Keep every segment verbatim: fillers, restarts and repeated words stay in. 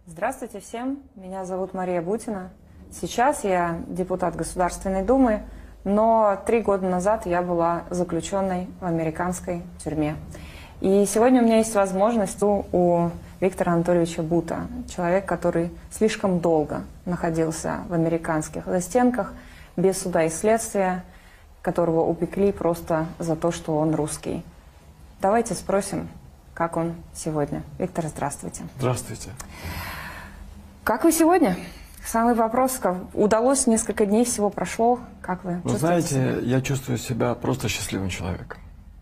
Здравствуйте всем, меня зовут Мария Бутина. Сейчас я депутат Государственной Думы, но три года назад я была заключенной в американской тюрьме. И сегодня у меня есть возможность у Виктора Анатольевича Бута, человек, который слишком долго находился в американских застенках, без суда и следствия, которого упекли просто за то, что он русский. Давайте спросим, как он сегодня. Виктор, здравствуйте. Здравствуйте. Как вы сегодня? Самый вопрос. Удалось, несколько дней всего прошло. Как вы Вы знаете, себя? Я чувствую себя просто счастливым человеком.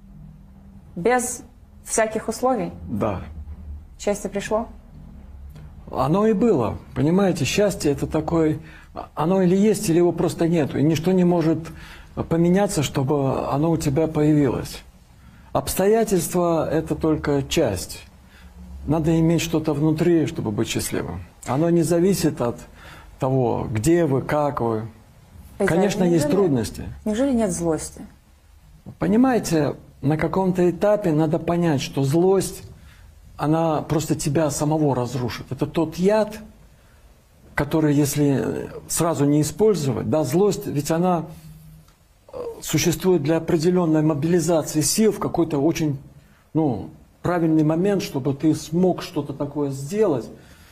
Без всяких условий? Да. Счастье пришло? Оно и было. Понимаете, счастье это такое, оно или есть, или его просто нету. И ничто не может поменяться, чтобы оно у тебя появилось. Обстоятельства это только часть. Надо иметь что-то внутри, чтобы быть счастливым. Оно не зависит от того, где вы, как вы. Это Конечно, неужели, есть трудности. Неужели нет злости? Понимаете, на каком-то этапе надо понять, что злость, она просто тебя самого разрушит. Это тот яд, который, если сразу не использовать, да, злость, ведь она существует для определенной мобилизации сил в какой-то очень, ну, правильный момент, чтобы ты смог что-то такое сделать.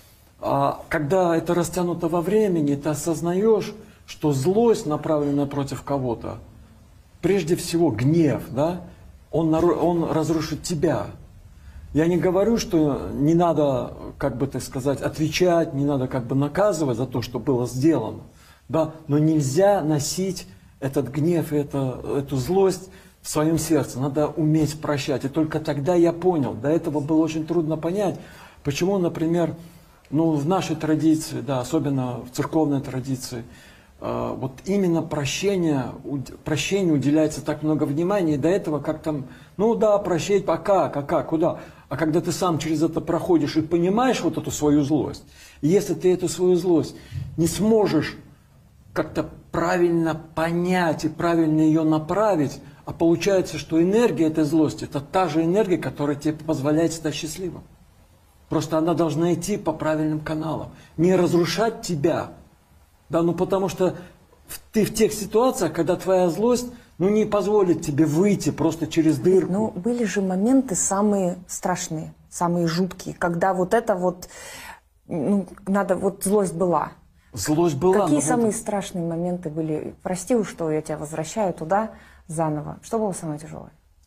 А когда это растянуто во времени, ты осознаешь, что злость, направленная против кого-то, прежде всего гнев, да, он, он разрушит тебя. Я не говорю, что не надо, как бы так сказать, отвечать, не надо как бы наказывать за то, что было сделано, да, но нельзя носить этот гнев и это, эту злость в своем сердце. Надо уметь прощать. И только тогда я понял, до этого было очень трудно понять, почему, например, ну, в нашей традиции, да, особенно в церковной традиции, э, вот именно прощение, прощению уделяется так много внимания, и до этого как там, ну да, прощать, а как, а как, куда? А когда ты сам через это проходишь и понимаешь вот эту свою злость, и если ты эту свою злость не сможешь как-то правильно понять и правильно ее направить, а получается, что энергия этой злости – это та же энергия, которая тебе позволяет стать счастливым. Просто она должна идти по правильным каналам. Не разрушать тебя. Да, ну потому что ты в тех ситуациях, когда твоя злость ну, не позволит тебе выйти просто через дырку. Ну, были же моменты самые страшные, самые жуткие, когда вот это вот, ну, надо, вот злость была. Злость была. Какие самые вот... страшные моменты были? Прости, что я тебя возвращаю туда заново. Что было самое тяжелое?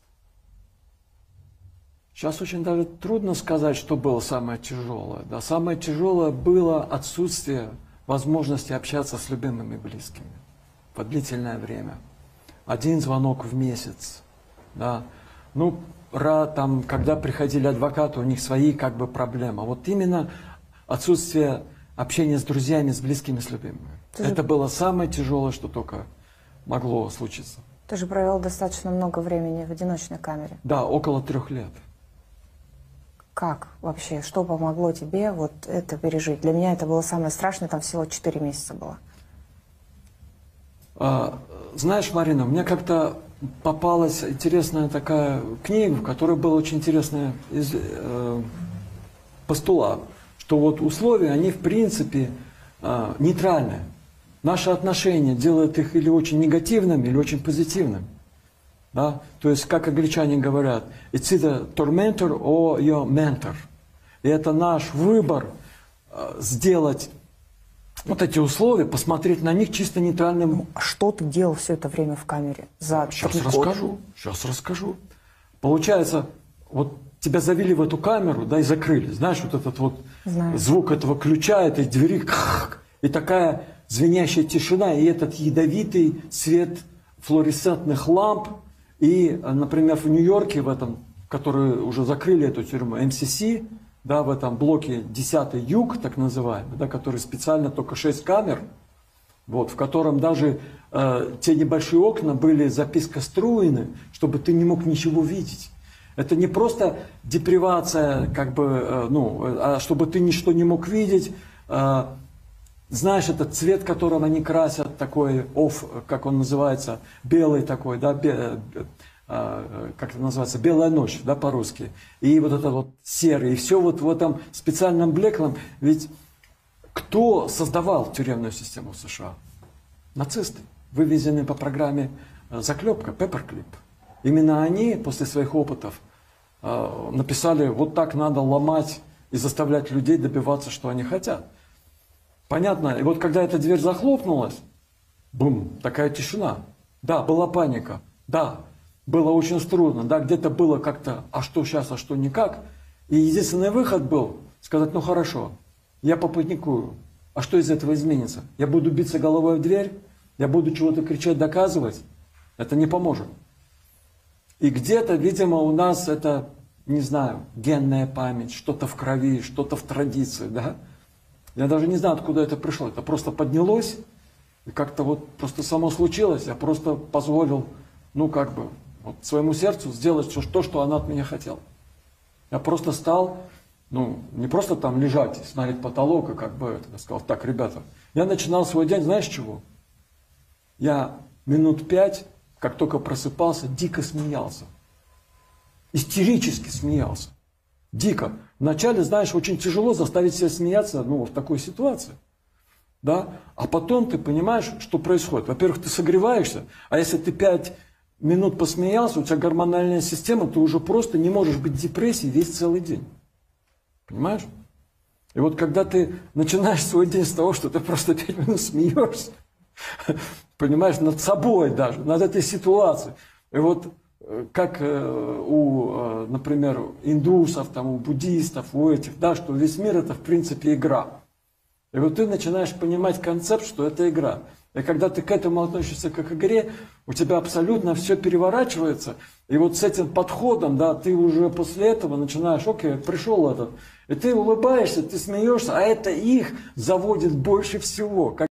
Сейчас очень даже трудно сказать, что было самое тяжелое. Да, самое тяжелое было отсутствие возможности общаться с любимыми и близкими по длительное время. Один звонок в месяц. Да. Ну, там, когда приходили адвокаты, у них свои как бы проблемы. Вот именно отсутствие общения с друзьями, с близкими, с любимыми. Ты Это же... было самое тяжелое, что только могло случиться. Ты же провел достаточно много времени в одиночной камере. Да, около трех лет. Как вообще, что помогло тебе вот это пережить? Для меня это было самое страшное, там всего четыре месяца было. А, знаешь, Марина, мне как-то попалась интересная такая книга, в которой был очень интересный из, э, постулат, что вот условия, они в принципе э, нейтральные. Наши отношения делают их или очень негативными, или очень позитивными. Да? То есть, как англичане говорят, it's either tormentor or your mentor. И это наш выбор э, сделать вот эти условия, посмотреть на них чисто нейтральным. Ну, а что ты делал все это время в камере? За сейчас расскажу, сейчас расскажу. Получается, вот тебя завели в эту камеру, да, и закрыли. Знаешь, вот этот вот Знаю. звук этого ключа, этой двери, и такая звенящая тишина, и этот ядовитый свет флуоресцентных ламп. И, например, в Нью-Йорке, в этом, который уже закрыли эту тюрьму, эм си си, да, в этом блоке десятый юг, так называемый, да, который специально только шесть камер, вот, в котором даже э, те небольшие окна были запискоструены, чтобы ты не мог ничего видеть. Это не просто депривация, как бы, э, ну, а чтобы ты ничто не мог видеть. Э, знаешь, этот цвет, которым они красят, такой оф, как он называется, белый такой, да, э, как это называется, белая ночь, да, по-русски, и вот это вот серый, и все вот в этом специальном блеклом. Ведь кто создавал тюремную систему в США? Нацисты, вывезенные по программе заклепка, пепперклип. Именно они после своих опытов э, написали, вот так надо ломать и заставлять людей добиваться, что они хотят. Понятно? И вот когда эта дверь захлопнулась, бум, такая тишина. Да, была паника. Да, было очень трудно. Да, где-то было как-то, а что сейчас, а что никак. И единственный выход был сказать, ну хорошо, я попаникую. А что из этого изменится? Я буду биться головой в дверь? Я буду чего-то кричать, доказывать? Это не поможет. И где-то, видимо, у нас это, не знаю, генная память, что-то в крови, что-то в традиции, да? Я даже не знаю, откуда это пришло. Это просто поднялось, и как-то вот просто само случилось. Я просто позволил, ну как бы, вот своему сердцу сделать все, то, что она от меня хотела. Я просто стал, ну, не просто там лежать и смотреть потолок, и как бы это, я сказал, так, ребята, я начинал свой день, знаешь чего? Я минут пять, как только просыпался, дико смеялся. Истерически смеялся. Дико. Вначале, знаешь, очень тяжело заставить себя смеяться, ну, в такой ситуации. Да? А потом ты понимаешь, что происходит. Во-первых, ты согреваешься, а если ты пять минут посмеялся, у тебя гормональная система, ты уже просто не можешь быть в депрессии весь целый день. Понимаешь? И вот когда ты начинаешь свой день с того, что ты просто пять минут смеешься, понимаешь, над собой даже, над этой ситуацией. И вот как у, например, индусов, там, у буддистов, у этих, да, что весь мир это в принципе игра. И вот ты начинаешь понимать концепт, что это игра. И когда ты к этому относишься как к игре, у тебя абсолютно все переворачивается. И вот с этим подходом, да, ты уже после этого начинаешь, окей, пришел этот, и ты улыбаешься, ты смеешься, а это их заводит больше всего.